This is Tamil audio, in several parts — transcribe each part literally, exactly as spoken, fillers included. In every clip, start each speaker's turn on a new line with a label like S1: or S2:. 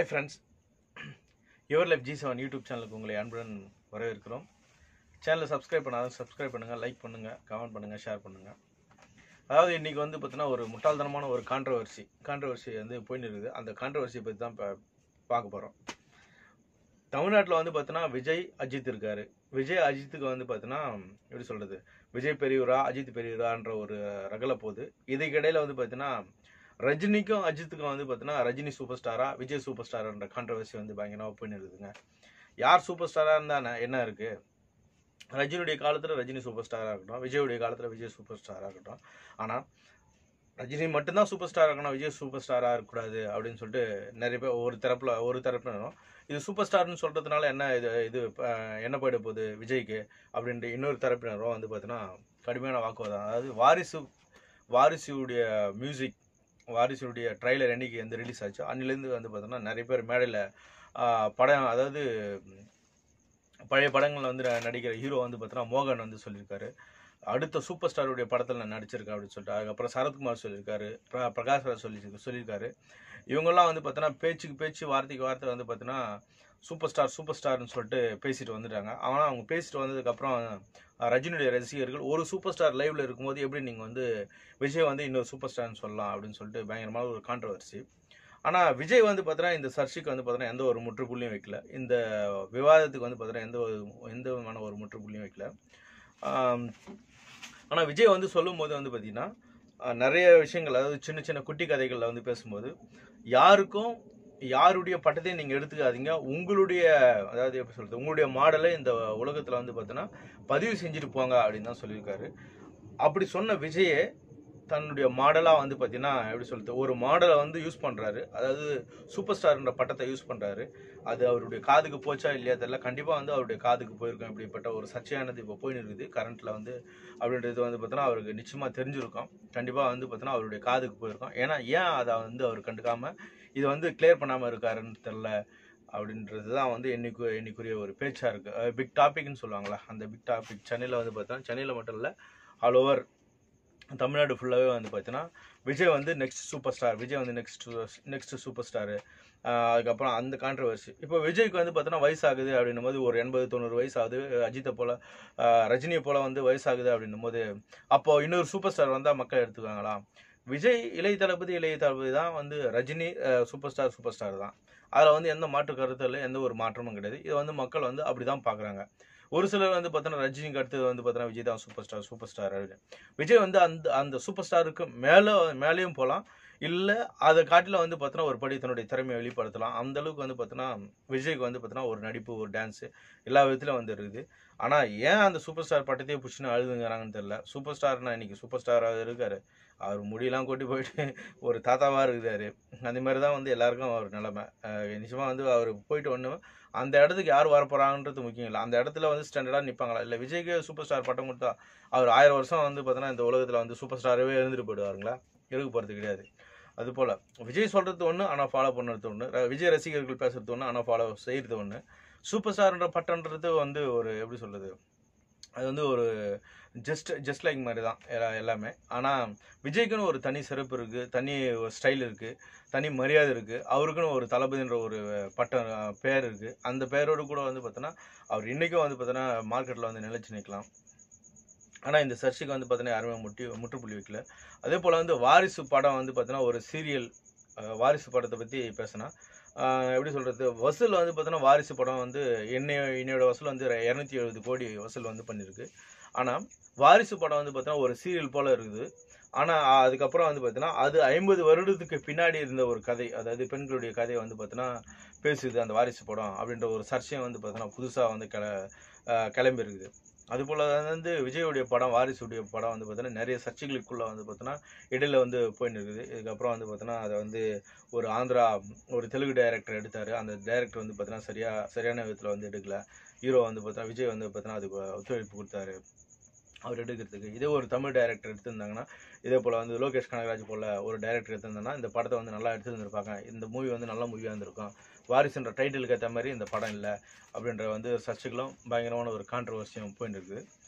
S1: friends, your life G seven YouTube channel உங்களை அன்புடன் வரவேற்கிறோம். சேனலை சப்ஸ்கிரைப் பண்ணாத சப்ஸ்கிரைப் பண்ணுங்க, லைக் பண்ணுங்க, கமெண்ட் பண்ணுங்க, ஷேர் பண்ணுங்க. அதாவது இன்னைக்கு வந்து பார்த்தீங்கன்னா ஒரு முட்டாள்தனமான ஒரு கான்ட்ரோவர்சி கான்ட்ரோவர்சி வந்து போயின்னு இருக்குது. அந்த கான்ட்ரோவர்சியை பற்றி தான் பார்க்க போகிறோம். தமிழ்நாட்டில் வந்து பார்த்தீங்கன்னா விஜய் அஜித் இருக்காரு. விஜய் அஜித்துக்கு வந்து பார்த்தீங்கன்னா எப்படி சொல்றது, விஜய் பெரியவரா அஜித் பெரியவரான்ற ஒரு ரகல போகுது. இதுக்கு இடையில வந்து பார்த்தீங்கன்னா ரஜினிக்கும் அஜித்துக்கும் வந்து பார்த்தீங்கன்னா ரஜினி சூப்பர் ஸ்டாரா விஜய் சூப்பர் ஸ்டாரான்ற கான்ட்ரவர்சி வந்து பயங்கரமாக போயின்னு இருக்குதுங்க. யார் சூப்பர் ஸ்டாராக இருந்தால் என்ன இருக்கு? ரஜினியுடைய காலத்தில் ரஜினி சூப்பர் ஸ்டாராக இருக்கட்டும், விஜயுடைய காலத்தில் விஜய் சூப்பர் ஸ்டாராக இருக்கட்டும். ஆனால் ரஜினி மட்டும்தான் சூப்பர் ஸ்டாராக இருக்கணும், விஜய் சூப்பர் ஸ்டாராக இருக்கக்கூடாது அப்படின்னு சொல்லிட்டு நிறைய பேர் ஒரு தரப்பில் ஒரு தரப்பினரும் இது சூப்பர் ஸ்டார்னு சொல்கிறதுனால என்ன இது இது என்ன போயிட போகுது விஜய்க்கு அப்படின்ட்டு இன்னொரு தரப்பினரும் வந்து பார்த்தீங்கன்னா கடுமையான வாக்குவாதம். அதாவது வாரிசு வாரிசுடைய மியூசிக் வாரிசுடைய ட்ரைலர் என்னைக்கு வந்து ரிலீஸ் ஆச்சு அன்னிலேருந்து வந்து பார்த்தோன்னா நிறைய பேர் மேடையில் படம், அதாவது பழைய படங்களில் வந்து நடிக்கிற ஹீரோ வந்து பார்த்தோன்னா மோகன் வந்து சொல்லியிருக்காரு, அடுத்த சூப்பர் ஸ்டாருடைய படத்தில் நான் நடிச்சிருக்கேன் அப்படின்னு சொல்லிட்டு. அதுக்கப்புறம் சரத்குமார் சொல்லியிருக்காரு, பிர பிரகாஷ் ராஜ் சொல்லி சொல்லியிருக்காரு. இவங்கெல்லாம் வந்து பார்த்தோன்னா பேச்சுக்கு பேச்சு வார்த்தைக்கு வார்த்தை வந்து பார்த்தோன்னா சூப்பர் ஸ்டார் சூப்பர் ஸ்டார்னு சொல்லிட்டு பேசிட்டு வந்துட்டாங்க. ஆனால் அவங்க பேசிட்டு வந்ததுக்கப்புறம் ரஜினியுடைய ரசிகர்கள் ஒரு சூப்பர் ஸ்டார் லைவ்ல இருக்கும்போது எப்படி நீங்கள் வந்து விஜய் வந்து இன்னொரு சூப்பர் ஸ்டார்னு சொல்லலாம் அப்படின்னு சொல்லிட்டு பயங்கரமான ஒரு கான்ட்ரவர்சி. ஆனால் விஜய் வந்து பார்த்தீங்கன்னா இந்த சர்ச்சைக்கு வந்து பார்த்தீங்கன்னா எந்த ஒரு முற்றுப்புள்ளியும் வைக்கல, இந்த விவாதத்துக்கு வந்து பார்த்தீங்கன்னா எந்த ஒரு எந்த விதமான ஒரு முற்றுப்புள்ளியும் வைக்கல. ஆனால் விஜய் வந்து சொல்லும் போது வந்து பார்த்தீங்கன்னா நிறைய விஷயங்கள், அதாவது சின்ன சின்ன குட்டி கதைகளில் வந்து பேசும்போது யாருக்கும் யாருடைய பட்டத்தையும் நீங்கள் எடுத்துக்காதீங்க, உங்களுடைய அதாவது எப்படி சொல்றது உங்களுடைய மாடலை இந்த உலகத்தில் வந்து பார்த்தீங்கன்னா பதிவு செஞ்சுட்டு போங்க அப்படின்னு தான் சொல்லியிருக்காரு. அப்படி சொன்ன விஜயே தன்னுடைய மாடலாக வந்து பார்த்தீங்கன்னா எப்படி சொல்றது ஒரு மாடலை வந்து யூஸ் பண்ணுறாரு, அதாவது சூப்பர் ஸ்டார்ன்ற பட்டத்தை யூஸ் பண்ணுறாரு. அது அவருடைய காதுக்கு போச்சா இல்லையா தெரியல, கண்டிப்பாக வந்து அவருடைய காதுக்கு போயிருக்கும். இப்படிப்பட்ட ஒரு சர்ச்சையானது இப்போ போயின்னு இருக்குது கரண்ட்டில் வந்து அப்படின்றது வந்து பார்த்தோன்னா அவருக்கு நிச்சயமாக தெரிஞ்சிருக்கும். கண்டிப்பாக வந்து பார்த்தோன்னா அவருடைய காதுக்கு போயிருக்கும். ஏன்னா ஏன் அதை வந்து அவர் கண்டுக்காமல் இதை வந்து கிளியர் பண்ணாமல் இருக்காருன்னு தெரில அப்படின்றது தான் வந்து என்னைக்கு என்னைக்குரிய ஒரு பேச்சாக இருக்குது. பிக் டாபிக்னு சொல்லுவாங்களா, அந்த பிக் டாபிக் சென்னையில் வந்து பார்த்தோன்னா சென்னையில் மட்டும் இல்லை ஆல் ஓவர் தமிழ்நாடு ஃபுல்லாகவே வந்து பார்த்தீங்கன்னா விஜய் வந்து நெக்ஸ்ட் சூப்பர் ஸ்டார், விஜய் வந்து நெக்ஸ்ட் நெக்ஸ்ட் சூப்பர் ஸ்டாரு. அதுக்கப்புறம் அந்த கான்ட்ரவர்சி இப்போ விஜய்க்கு வந்து பார்த்தோன்னா வயசாகுது அப்படின்னும் போது ஒரு எண்பது தொண்ணூறு வயசு ஆகுது, அஜித்தை போல் ரஜினியை போல் வந்து வயசாகுது அப்படின்னும் போது அப்போது இன்னொரு சூப்பர் ஸ்டார் வந்தால் மக்கள் எடுத்துக்காங்களா? விஜய் இளைய தளபதி இளைய தளபதி தான், வந்து Rajini super star super star தான். அதில் வந்து எந்த மாற்று கருத்து இல்லை, எந்த ஒரு மாற்றமும் கிடையாது. இதை வந்து மக்கள் வந்து அப்படி தான் பார்க்குறாங்க. ஒரு சிலர் வந்து பார்த்தோன்னா ரஜினிக்கு அடுத்து வந்து பார்த்தோன்னா விஜய் தான் சூப்பர் ஸ்டார் சூப்பர் ஸ்டார் அப்படின்னு. விஜய் வந்து அந்த அந்த சூப்பர் ஸ்டாருக்கு மேலே மேலேயும் போகலாம், இல்லை அதை காட்டில் வந்து பார்த்தோன்னா ஒரு படி தன்னுடைய திறமையை வெளிப்படுத்தலாம். அந்த அளவுக்கு வந்து பார்த்தோன்னா விஜய்க்கு வந்து பார்த்தோன்னா ஒரு நடிப்பு ஒரு டான்ஸு எல்லா விதத்துலையும் வந்து இருக்குது. ஆனால் ஏன் அந்த சூப்பர் ஸ்டார் பட்டத்தையே பிடிச்சின்னு அழுதுங்கிறாங்கன்னு தெரியல. சூப்பர் ஸ்டார்னா இன்னைக்கு சூப்பர் ஸ்டாராக இருக்காரு, அவர் முடியெல்லாம் கொட்டி போயிட்டு ஒரு தாத்தாவாக இருக்கிறாரு. அந்த மாதிரி தான் வந்து எல்லாருக்கும் அவர் நிலைமை. நிச்சயமாக வந்து அவர் போயிட்டு ஒன்று அந்த இடத்துக்கு யார் வரப்போறாங்கன்றது முக்கியம் இல்லை, அந்த இடத்துல வந்து ஸ்டாண்டர்டாக நிற்பாங்களா? இல்லை விஜய்க்கு சூப்பர் ஸ்டார் பட்டம் கொடுத்தா அவர் ஆயிரம் வருஷம் வந்து பார்த்தோன்னா இந்த உலகத்தில் வந்து சூப்பர் ஸ்டாராகவே இருந்துட்டு போயிடுவாருங்களா? இருக்க போகிறது கிடையாது. அதுபோல் விஜய் சொல்கிறது ஒன்று ஆனால் ஃபாலோ பண்ணுறது ஒன்று, விஜய் ரசிகர்கள் பேசுறது ஒன்று ஆனால் ஃபாலோ செய்கிறது ஒன்று. சூப்பர் ஸ்டார்ன்ற பட்டன்றது வந்து ஒரு எப்படி சொல்கிறது, அது வந்து ஒரு ஜஸ்ட் ஜஸ்ட் லைக் மாதிரி தான் எல்லாமே. ஆனால் விஜய்க்குன்னு ஒரு தனி சிறப்பு இருக்குது, தனி ஒரு ஸ்டைல் இருக்குது, தனி மரியாதை இருக்குது. அவருக்குன்னு ஒரு தளபதின்ற ஒரு பட்டம் பேர் இருக்குது. அந்த பேரோடு கூட வந்து பார்த்தோன்னா அவர் இன்றைக்கும் வந்து பார்த்தோன்னா மார்க்கெட்டில் வந்து நிலைச்சு நிற்கலாம். ஆனால் இந்த சர்ச்சைக்கு வந்து பார்த்தோன்னா யாருமே முட்டி முற்றுப்புள்ளி வைக்கல. அதே போல் வந்து வாரிசு படம் வந்து பார்த்தோன்னா ஒரு சீரியல், வாரிசு படத்தை பற்றி பேசினா எப்படி சொல்கிறது, வசூல் வந்து பார்த்தோன்னா வாரிசு படம் வந்து என்னைய என்னையோட வசூல் வந்து இரநூத்தி எழுபது கோடி வசூல் வந்து பண்ணியிருக்கு. ஆனால் வாரிசு படம் வந்து பார்த்தோன்னா ஒரு சீரியல் போல் இருக்குது. ஆனால் அதுக்கப்புறம் வந்து பார்த்தீங்கன்னா அது ஐம்பது வருடத்துக்கு பின்னாடி இருந்த ஒரு கதை, அதாவது பெண்களுடைய கதையை வந்து பார்த்தோன்னா பேசுது அந்த வாரிசு படம் அப்படின்ற ஒரு சர்ச்சையை வந்து பார்த்தோன்னா புதுசாக வந்து கிள கிளம்பி இருக்குது. அதுபோல் வந்து விஜயுடைய படம் வாரிசுடைய படம் வந்து பார்த்தோன்னா நிறைய சர்ச்சைகளுக்குள்ளே வந்து பார்த்தோன்னா இடையில வந்து போயின்னு இருக்குது. இதுக்கப்புறம் வந்து பார்த்தோன்னா அதை வந்து ஒரு ஆந்திரா ஒரு தெலுங்கு டைரக்டர் எடுத்தார். அந்த டைரக்டர் வந்து பார்த்தோன்னா சரியாக சரியான விதத்தில் வந்து எடுக்கல. ஹீரோ வந்து பார்த்தோன்னா விஜய் வந்து பார்த்தோன்னா அதுக்கு ஒத்துழைப்பு கொடுத்தாரு அவர் எடுக்கிறதுக்கு. இதே ஒரு தமிழ் டைரக்டர் எடுத்திருந்தாங்கன்னா, இதே போல் வந்து லோகேஷ் கனகராஜ் போல் ஒரு டைரக்டர் எடுத்திருந்தாங்கன்னா இந்த படத்தை வந்து நல்லா எடுத்துருந்துருப்பாங்க, இந்த மூவி வந்து நல்ல மூவியாக இருந்திருக்கும். வாரிசுன்ற டைட்டிலுக்கு ஏற்ற மாதிரி இந்த படம் இல்லை அப்படின்ற வந்து சர்ச்சைகளும் பயங்கரமான ஒரு கான்ட்ரவர்சியும் போயிட்டு இருக்குது.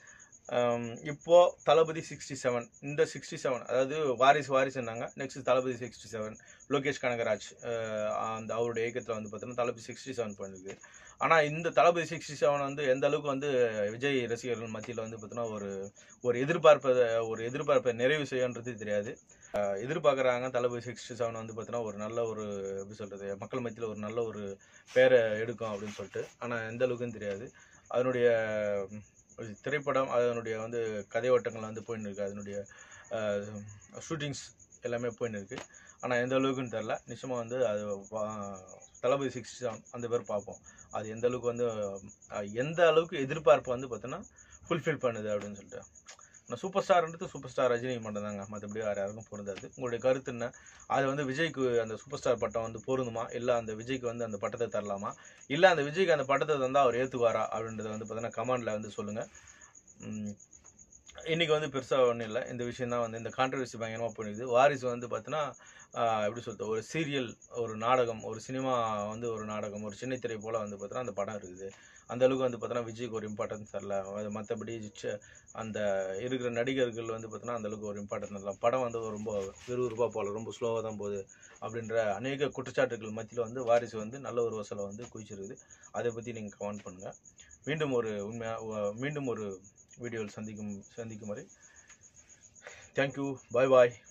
S1: இப்போ தளபதி சிக்ஸ்டி செவன் இந்த சிக்ஸ்டி செவன் அதாவது வாரிசு வாரிசுன்னாங்க, நெக்ஸ்ட் தளபதி சிக்ஸ்டி செவன் லோகேஷ் கனகராஜ் அந்த அவருடைய இயக்கத்தில் வந்து பார்த்தீங்கன்னா தளபதி சிக்ஸ்டி செவன் பண்ணிருக்கு. ஆனால் இந்த தளபதி சிக்ஸ்டி செவன் வந்து எந்த அளவுக்கு வந்து விஜய் ரசிகர்கள் மத்தியில் வந்து பார்த்தீங்கன்னா ஒரு ஒரு எதிர்பார்ப்பை ஒரு எதிர்பார்ப்பை நிறைவு செய்யன்றது தெரியாது. எதிர்பார்க்குறாங்க தளபதி சிக்ஸ்டி செவன் வந்து பார்த்தீங்கன்னா ஒரு நல்ல ஒரு எப்படி சொல்கிறது மக்கள் மத்தியில் ஒரு நல்ல ஒரு பேரை எடுக்கும் அப்படின்னு சொல்லிட்டு. ஆனால் எந்த அளவுக்குன்னு தெரியாது. அதனுடைய திரைப்படம் அதனுடைய வந்து கதை ஓட்டங்கள் வந்து போயின்னு இருக்குது, அதனுடைய ஷூட்டிங்ஸ் எல்லாமே போயின்னு இருக்குது. ஆனால் எந்த அளவுக்குன்னு தெரில. நிச்சயமாக வந்து அது தளபதி சிக்ஸ்டி செவன் அந்த பேர் பார்ப்போம். அது எந்த அளவுக்கு வந்து எந்த அளவுக்கு எதிர்பார்ப்பு வந்து பார்த்தோன்னா ஃபுல்ஃபில் பண்ணுது அப்படின்னு சொல்லிட்டு. நான் சூப்பர் ஸ்டார்ன்றது சூப்பர் ஸ்டார் ரஜினி மட்டும் தாங்க, மற்றபடி வேறு யாருக்கும் பொருந்தாது. உங்களுடைய கருத்து என்ன? அது வந்து விஜய்க்கு அந்த சூப்பர் ஸ்டார் பட்டம் வந்து பொருந்துமா, இல்லை அந்த விஜய்க்கு வந்து அந்த பட்டத்தை தரலாமா, இல்லை அந்த விஜய்க்கு அந்த பட்டத்தை தந்தால் அவர் ஏற்றுவாரா அப்படின்றத வந்து பார்த்தீங்கன்னா கமெண்டில் வந்து சொல்லுங்கள். இன்றைக்கி வந்து பெருசாக ஒன்றும் இல்லை, இந்த விஷயம் தான் வந்து இந்த கான்ட்ரவர்சி பயங்கரமாக போயிடுது. வாரிசு வந்து பார்த்தீங்கன்னா எப்படி சொல்கிறது ஒரு சீரியல், ஒரு நாடகம், ஒரு சினிமா வந்து ஒரு நாடகம், ஒரு சின்ன திரை போல் வந்து பார்த்தீங்கன்னா அந்த படம் இருக்குது. அந்த அளவுக்கு வந்து பார்த்தீங்கன்னா விஜய்க்கு ஒரு இம்பார்ட்டன்ஸ் தரல. அது மற்றபடி அந்த இருக்கிற நடிகர்கள் வந்து பார்த்தீங்கன்னா அந்தளவுக்கு ஒரு இம்பார்ட்டன்ஸ் தரல. படம் வந்து ரொம்ப விறுவிறுப்பாக போகல, ரொம்ப ஸ்லோவாக தான் போகுது அப்படின்ற அநேக குற்றச்சாட்டுகள் மத்தியில் வந்து வாரிசு வந்து நல்ல ஒரு வசூலை வந்து குவிச்சிருக்குது. அதை பற்றி நீங்கள் கமெண்ட் பண்ணுங்கள். மீண்டும் ஒரு உண்மையாக மீண்டும் ஒரு வீடியோவில் சந்திக்கும் சந்திக்கும் வரை தேங்க்யூ, பாய் பாய்.